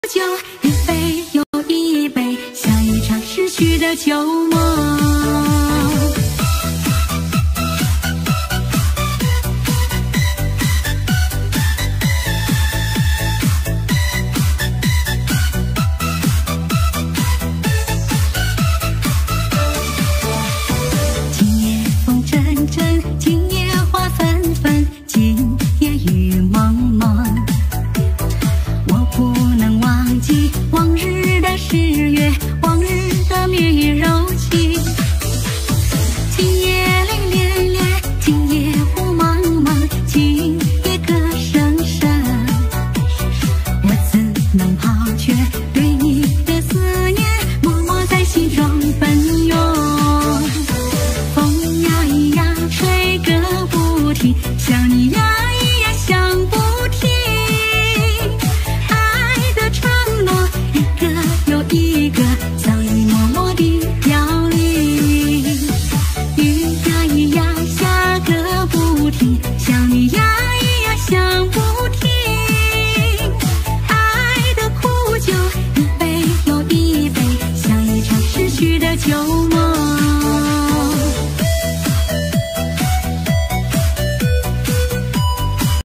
酒，一杯又一杯，像一场逝去的旧梦。今夜风阵阵，今夜花纷纷，今夜雨蒙蒙。我不能忘记往日的誓约，往日的蜜语柔情。今夜泪涟涟，今夜雾茫茫，今夜歌声声。我怎能抛却对你的思念，默默在心中奔涌。风呀呀吹个不停，想你呀呀想不停。爱的承诺一个又一个，早已默默地凋零。雨呀呀下个不停，想你呀呀想不停。爱的苦酒一杯又一杯，像一场逝去的旧梦。